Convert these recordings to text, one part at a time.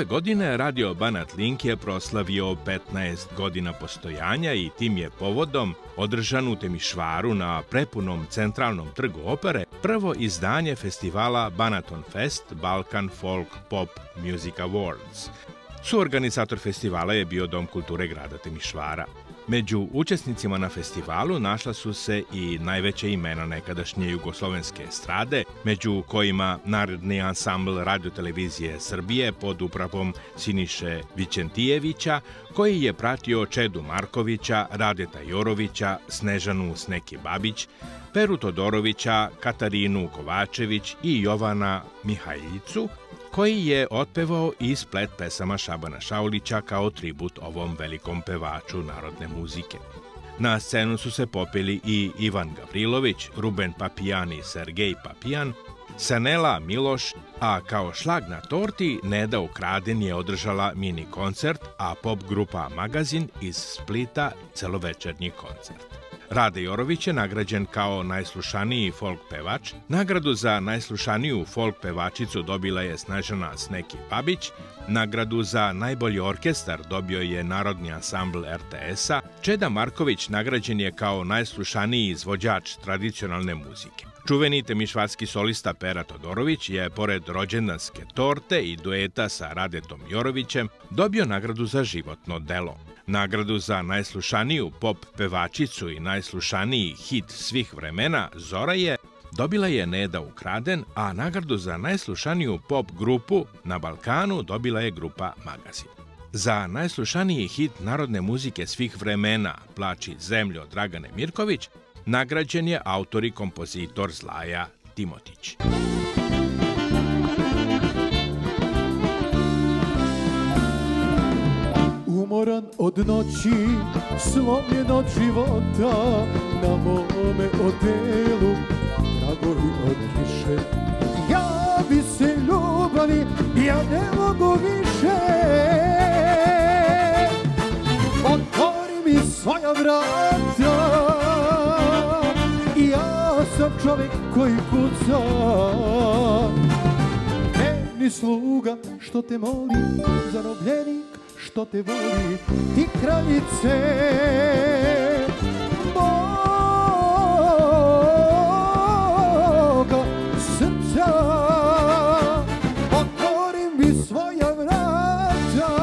godine Radio Banat Link je proslavio 15 godina postojanja i tim je povodom održan u Temišvaru na prepunom centralnom trgu opere prvo izdanje festivala Banaton Fest Balkan Folk Pop Music Awards. Suorganizator festivala je bio Dom kulture grada Temišvara. Među učesnicima na festivalu našla su se i najveće imena nekadašnje jugoslovenske estrade, među kojima Narodni ansambl radiotelevizije Srbije pod upravom Siniše Vićentijevića, koji je pratio Čedu Markovića, Radeta Jorovića, Snežanu Sneki Babić, Peru Todorovića, Katarinu Kovačević i Jovana Mihajljicu, koji je otpevao i splet pesama Šabana Šaulića kao tribut ovom velikom pevaču narodne muzike. Na scenu su se popeli i Ivan Gavrilović, Ruben Papijan i Sergej Papijan, Sanela Miloš, a kao šlag na torti Neda Ukraden je održala mini koncert, a pop grupa Magazin iz Splita celovečernji koncert. Rade Jorović je nagrađen kao najslušaniji folk pevač. Nagradu za najslušaniju folk pevačicu dobila je Snežana Sneki Babić. Nagradu za najbolji orkestar dobio je Narodni ansambl RTS-a. Čeda Marković nagrađen je kao najslušaniji izvođač tradicionalne muzike. Čuveni temišvarski solista Pera Todorović je, pored rođendanske torte i dueta sa Radetom Jorovićem, dobio nagradu za životno delo. Nagradu za najslušaniju pop pevačicu i najslušaniji hit svih vremena Zora dobila je Neda Ukraden, a nagradu za najslušaniju pop grupu na Balkanu dobila je grupa Magazin. Za najslušaniji hit narodne muzike svih vremena Plači zemljo Dragane Mirković nagrađen je autor i kompozitor Zlaja Timotić. Umoran od noći, slomljen od života, na mome odelu tragovi od kiše. Javi se ljubavi, ja ne mogu više. Otvori mi svoja vrata, ja sam čovjek koji kuca. Meni sluga što te moli, zarobljenik što te voli, ti kraljice moga srca. Otvori mi svoja vrata.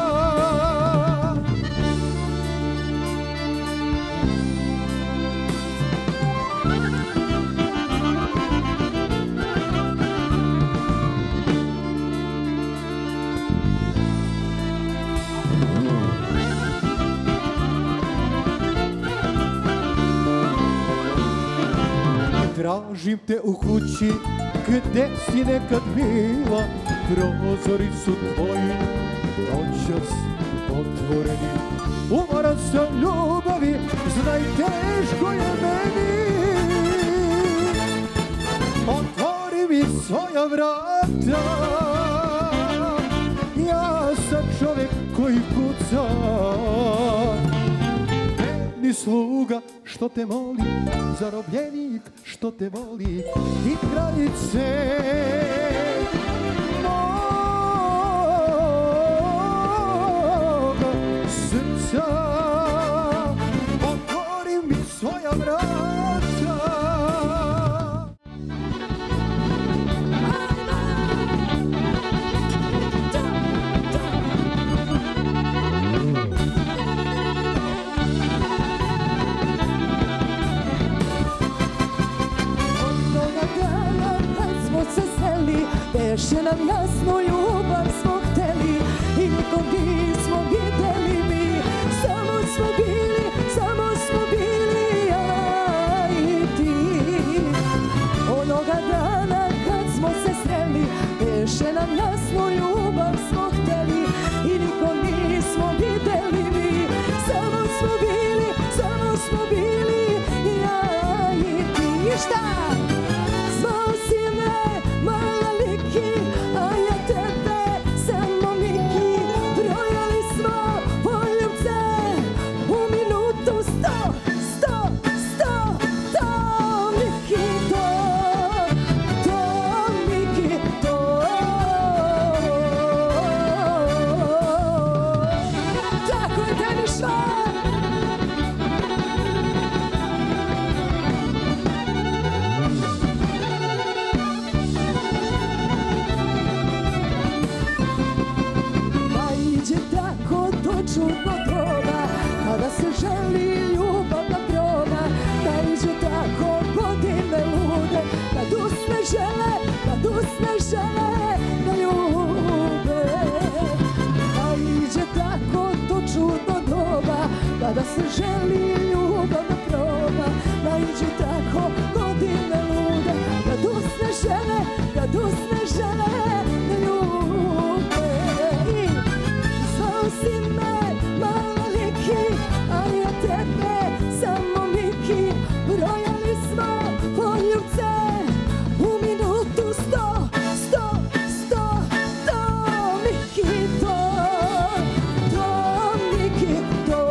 Tražim te u kući gde si nekad bila, prozori su tvoji noćas otvoreni. Umoran sam ljubavi, znaj teško je meni. Otvori mi svoja vrata, ja sam čovjek koji kuca. Meni sluga što te moli, zarobljenik što te voli, ti kraljice moga srca. Otvori mi svoja vrata. Beše nam jasno, ljubav smo hteli i nikog nismo videli mi. Samo smo bili ja i ti. Onoga dana kad smo se sreli, beše nam jasno, ljubav smo hteli i nikog nismo videli mi. Samo smo bili ja i ti. I šta? Zvao si me, mala liki, a ja tebe kada se želi ljubav da proba, naiđi tako godine lude, kad usne žele da ljube. I zvao si me mala Liki, a ja tebe samo Miki, brojali smo poljubce u minutu 100, 100, 100, to Miki, to Miki, to.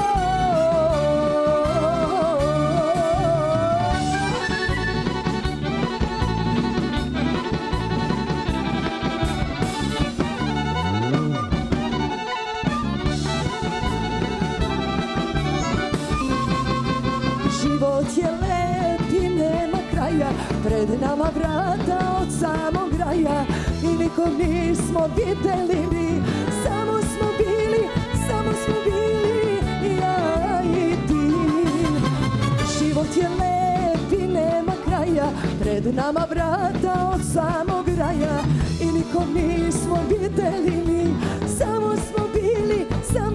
Život je lep i nema kraja, pred nama vrata od samog raja i nikom nismo videli mi, samo smo bili ja i ti. Život je lep i nema kraja, pred nama vrata od samog raja i nikom nismo videli mi, samo smo bili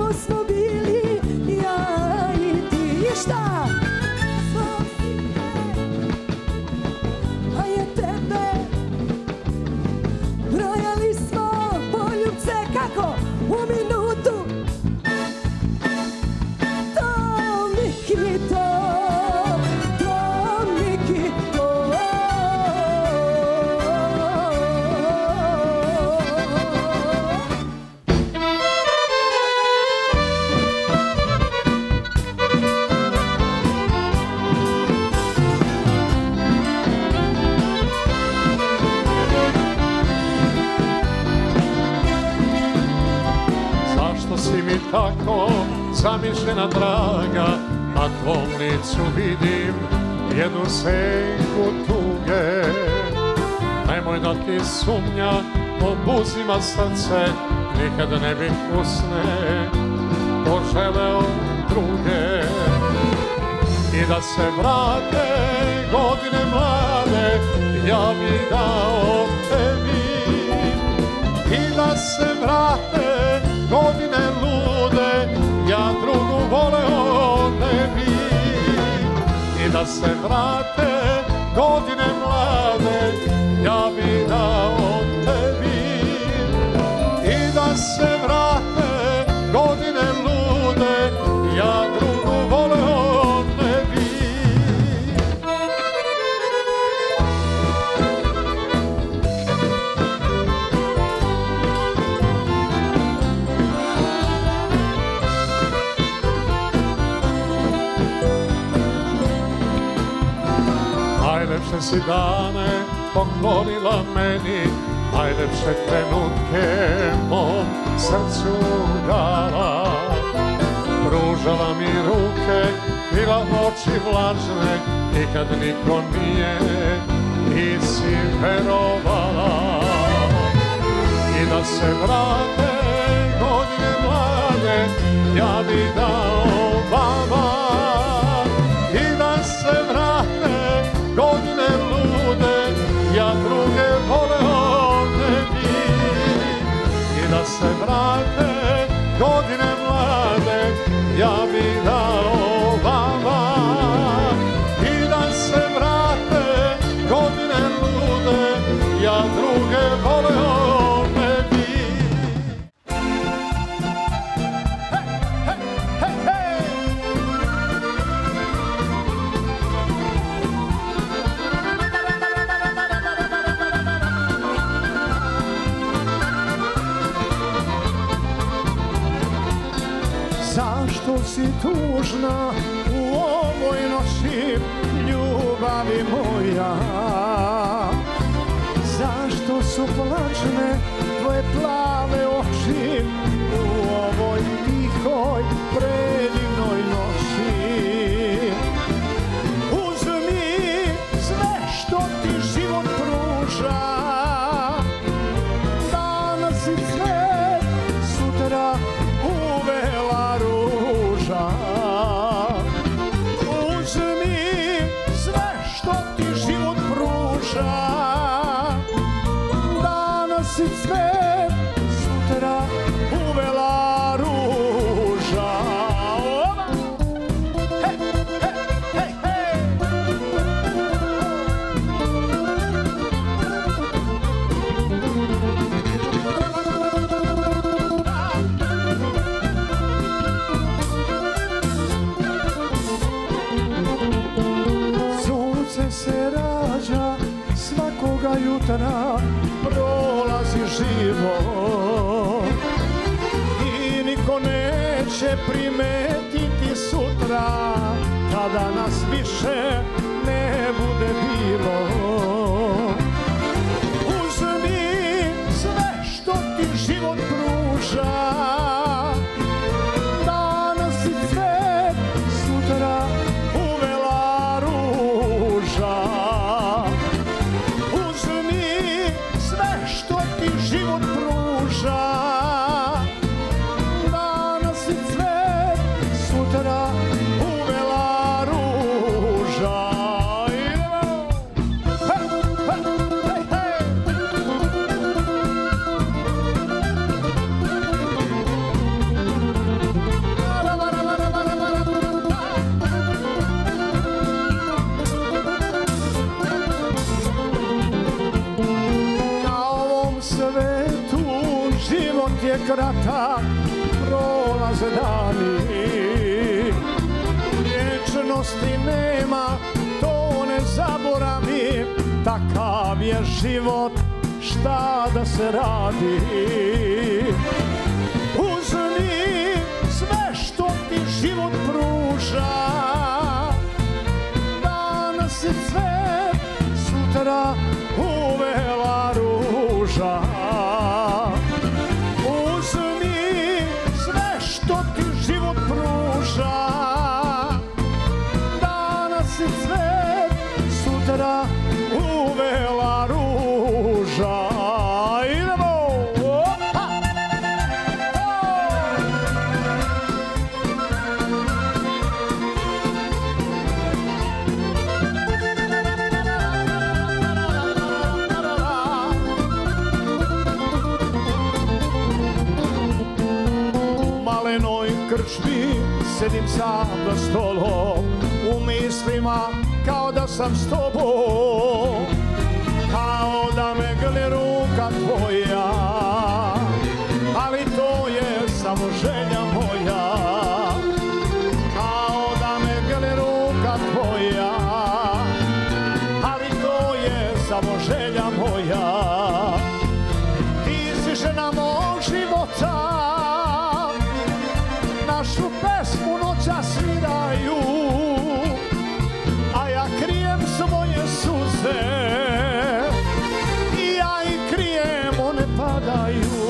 ja i ti. I šta? Kako? U minutu. To Miki, to Miki, to. Si mi tako zamišljena draga, na tvom licu vidim jednu senku tuge. Nemoj da ti sumnja obuzima srce, nikada ne bih usne poželeo druge. I da se vrate godine mlade, ja bih dao tebi. I da se vrate godine lude, ja drugu voleo ne bi. I da se vrate godine mlade, ja bi dao tebi. I da se vrate godine lude, ja drugu voleo ne bi. Najlepše si dane poklonila meni, najlepše trenutke mom srcu dala. Pružala mi ruke, bila oči vlažne, nikad niko nije, ti si verovala. I da se vrate godine mlade, ja bi dao vama. I da se vrate godine lude, ja druge voleo ne bi. I da se vrate godine mlade, ja bi dao vama. I da se vrate godine lude, ja druge voleo ne bi. Zašto si tužna u ovoj noći, ljubavi moja? Zašto su plačne tvoje plave oči u ovoj tihoj, predivnoj noći? Uzmi sve što ti život pruža, danas i cvet, sutra uvela ruža. Uzmi sve što ti život pruža, danas i cvet, sutra uvela ruža. sutra prolazi život i niko neće primetiti sutra kada nas više ne bude bilo. Uzmi sve što ti život pruža, danas i cvet, sutra uvela ruža. Uzmi sve što ti život pruža, danas i cvet, sutra uvela ruža. Je kratak, prolaze dani, vječnosti nema, to ne zaboravim, takav je život, šta da se radi. Uzmi sve što ti život pruža, danas je cvet, sutra uvela ruža. Život pruža, danas je cvet, sutra uvela ruža. Idemo! Malenoj krčmi sedim sam za stolom, u mislima kao da sam s tobom, kao da me grli ruka tvoja, ali to je samo želja moja. Kao da me grli ruka tvoja, ali to je samo želja moja. Ti si žena mog života, našu pesmu noća sviraju, a ja krijem svoje suze, i ja ih krijem, one padaju.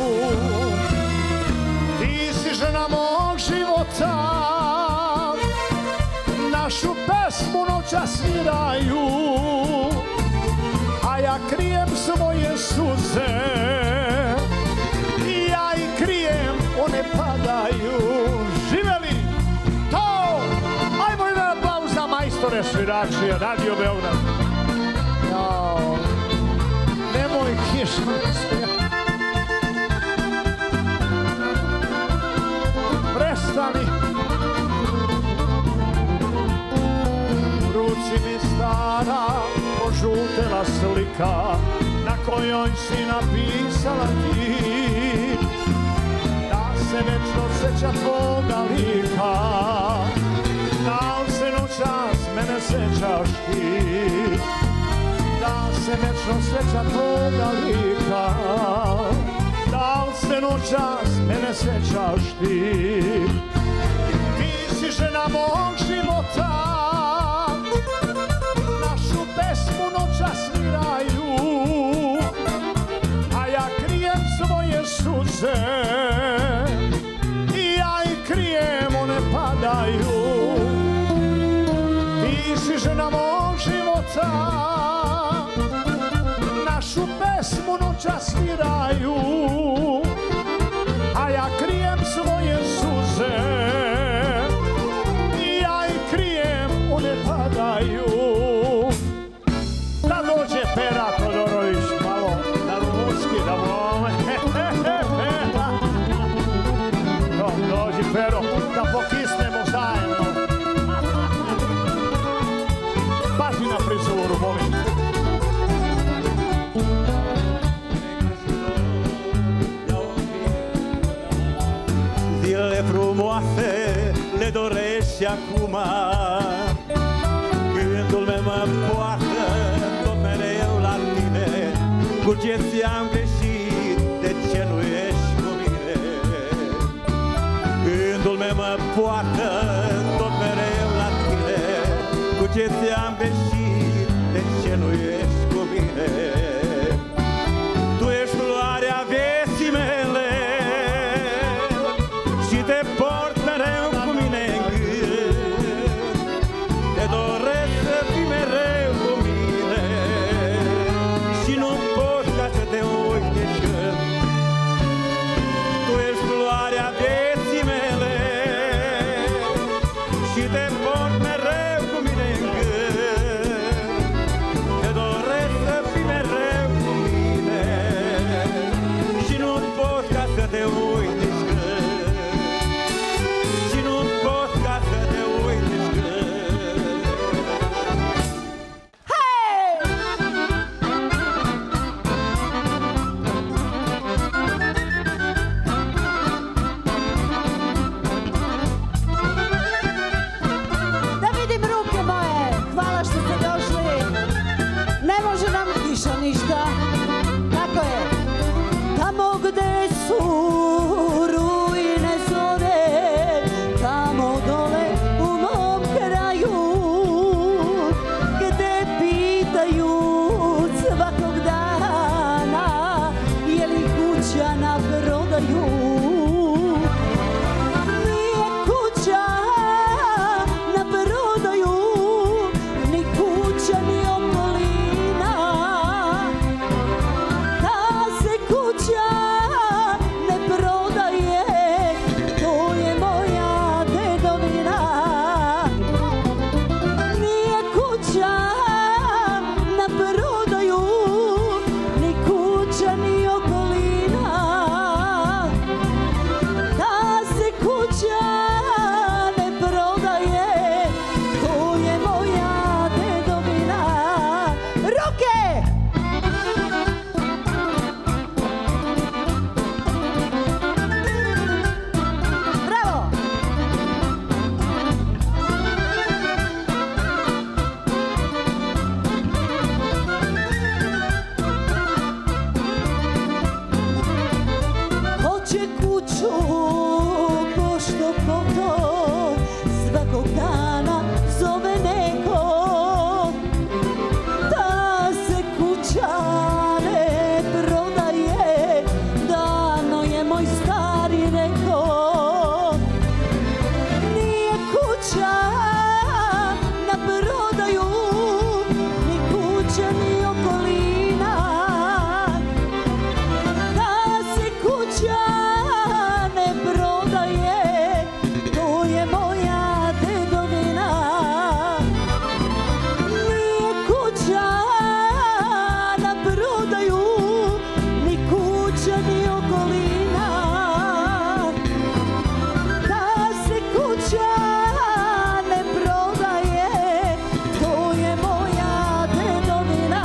Ti si žena mog života, našu pesmu noća sviraju, a ja krijem svoje suze, i ja ih krijem, one padaju. Živeli to! Ajmo jedan aplauz za majstore sviračije, Radio Beograd. Jao, nemoj kišno smijati. Prestani. U ruci mi stara požutela slika, na kojoj si napisala ti, se večno seća tvoga lika. Da li se noćas mene sećaš ti, da se večno seća tvoga lika. Da li se noćas mene sećaš ti, ti si žena mog života, našu pesmu noćas sviraju, a ja krijem svoje suze, padaju. Ti si žena mog života, našu pesmu noća sviraju, a ja krijem svoje suze, i ja ih krijem, one padaju. Da dođe Pera Todorović malo na rumunski, da vole. Dođi Pero, da pokisnemo zajedno. Pazi na frizuru, molim. Dile frumoase, le dorești acum, gândul meu mă poartă tot mereu la tine. cu ce ți-am greșit, de ce nu ești cu mine? Gândul meu mă poartă tot mereu la tine, cu ce ți-am greșit, de ce nu ești cu mine? Tu ești floarea vieții mele și te port mereu cu mine în gând. Te doresc să fii mereu cu mine și nu pot ca să te uit de când. Tu ești floarea vieții mele și te port mereu cu mine în gând. Te doresc să fii mereu cu mine și nu pot ca să te uit de când. Și nu pot ca să te uit de când. Da vidim ruke moje, hvala što ste došli. Ne može nam više ništa. Tako je. Tamo gde su ruine zore, tamo dole u mom kraju, gde pitaju svakog dana je li kuća na prodaju. Nije kuća na prodaju, ni kuća ni okolina. Ta se kuća ne prodaje, to je moja dedovina. Nije kuća na prodaju, ni kuća ni okolina. Ta se kuća ne prodaje, to je moja dedovina. Ruke! Bravo! Hoće kuću pošto poto, svakog dana zove neko. Ta se kuća ne prodaje, davno je moj stari rekao. Nije kuća na prodaju, ni kuća ni okolina. Ta se kuća ne prodaje, to je moja dedovina. Nije kuća na prodaju, ni kuća ni okolina. Ta se kuća ne prodaje, to je moja dedovina.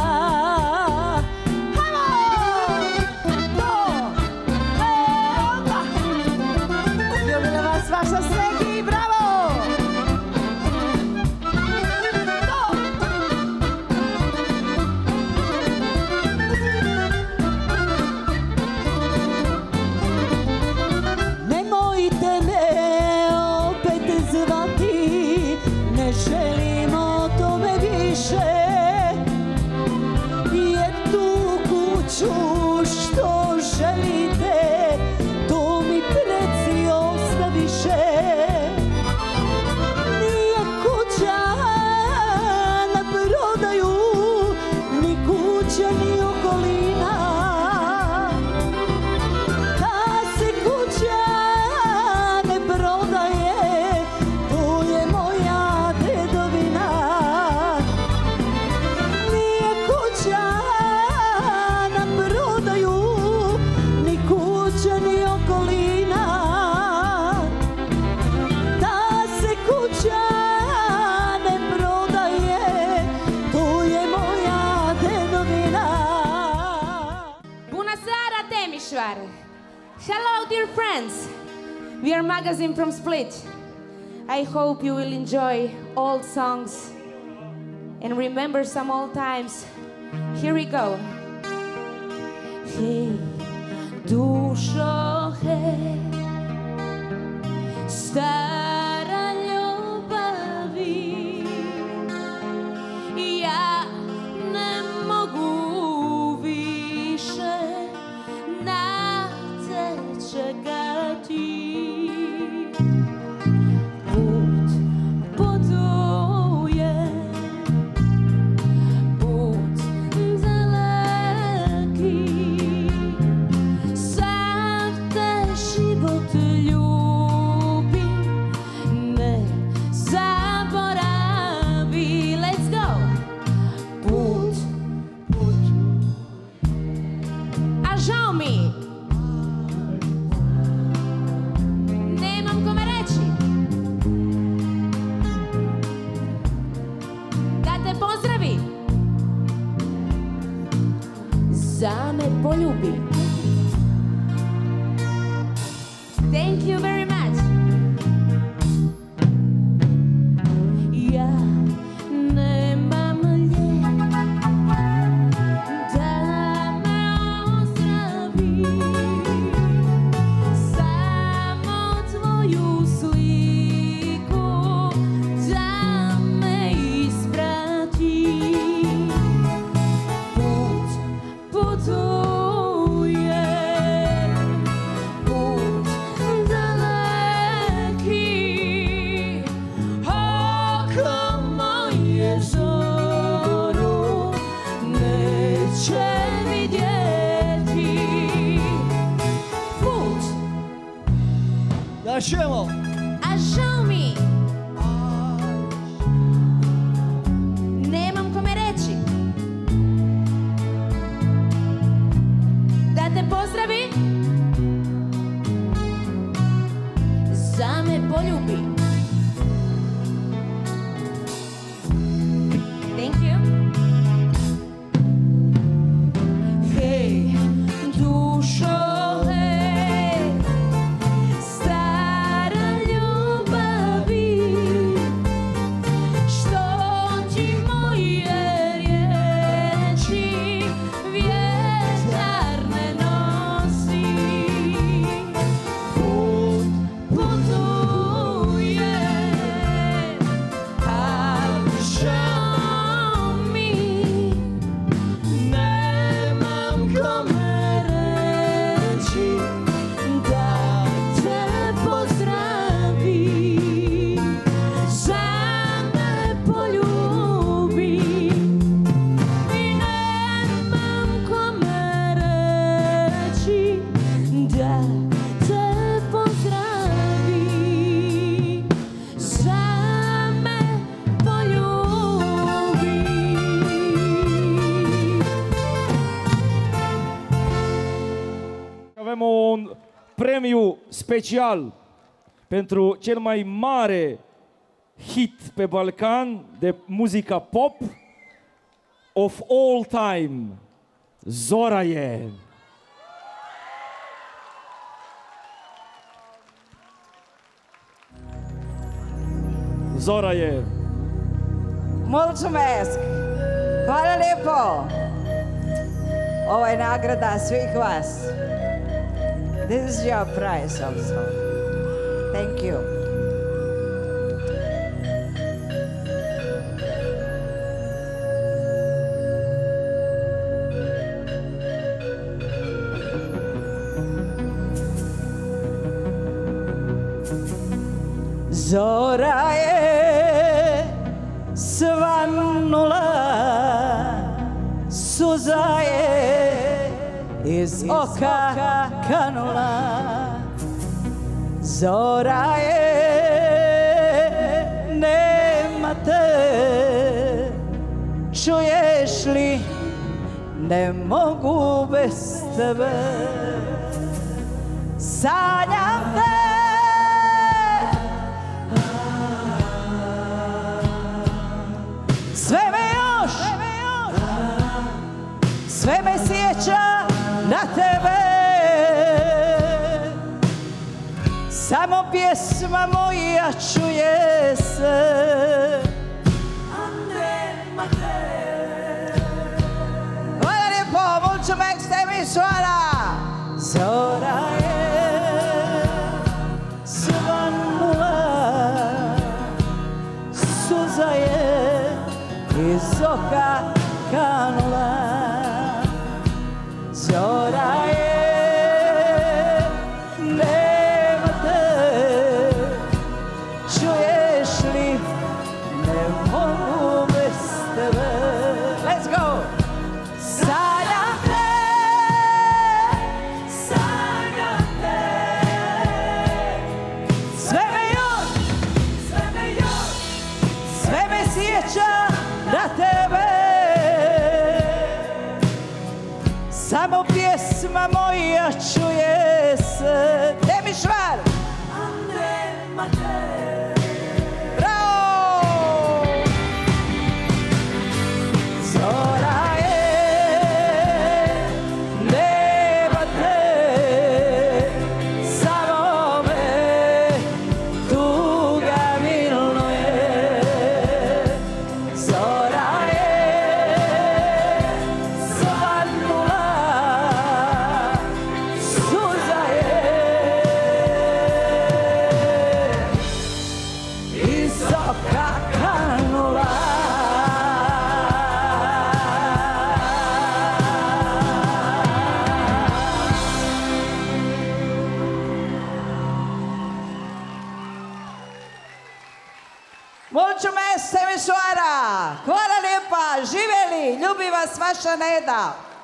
Hajmo! To! Opa! Ljubila vas vaša Sregi, bravo! To! Nemojte me opet zvati, ne želim o tome više. Jer tu kuću što želite, to mi preci ostaviše. Nije kuća na prodaju, ni kuća ni okolina. Ta se kuća ne prodaje, to je moja dedovina. Nije kuća na prodaju, ni kuća ni okolina. Ta se kuća ne prodaje, to je moja dedovina. Bună seara, Temișoara! Hello, dear friends! We are Magazine from Split. I hope you will enjoy old songs and remember some old times. Here we go. Hej, dušo, hej, stara ljubavi, ja ne mogu više na te čekati. Put putuje, put daleki, sav te život ljubi, ne zaboravi. Let's go! Put, put, a žao mi, nemam kome reći da te pozdravi, za me poljubi. Thank you very much. Ja nemam lijek da me ozdravi, samo tvoju sliku da me isprati. Put putuje, put daleki, oko moje zoru neće vidjeti. Put, Da ćemo. a žao mi, nemam kome reći da te pozdravi, za me poljubi. Thank you. Hej, dušo, hej, stara ljubavi, što ti moje riječi vjetar ne nosi. Put putuje, a žao mi, nemam kome reći da te pozdravi, za me poljubi. I nemam kome reći da te pozdravi, za me poljubi. Avem un premiu special pentru cel mai mare hit pe Balcan de muzica pop of all time, Zoraie. Zoraie. Mulțumesc! Hvala lijepo! Ovo je nagrada svih vas. This is your prize also. Thank you. Zora je svanula, suza je iz oka kanula. Zora je, nema te, čuješ li, ne mogu bez tebe. Sanjam te, sve me još, sve me sjeća na tebe. Samo pjesma moja čuje se, a nema te. Hvala lijepo, mulțumesc, te mi Suara! Zora je svanula, suza je iz oka kanula. Zora je, nema te, čuješ li, ne mogu bez tebe. Let's go! Sanjam te, sve me sjeća na tebe. Samo pjesma moja čuje se. Gdje mi švar? A nema te. Bravo! Zora je, nema te, samo me tuga miluje. Zora je svanula, suza je iz oka kanula. Mucho me se mi suara. Hvala lijepa, živjeli, ljubi vas vaša Neda.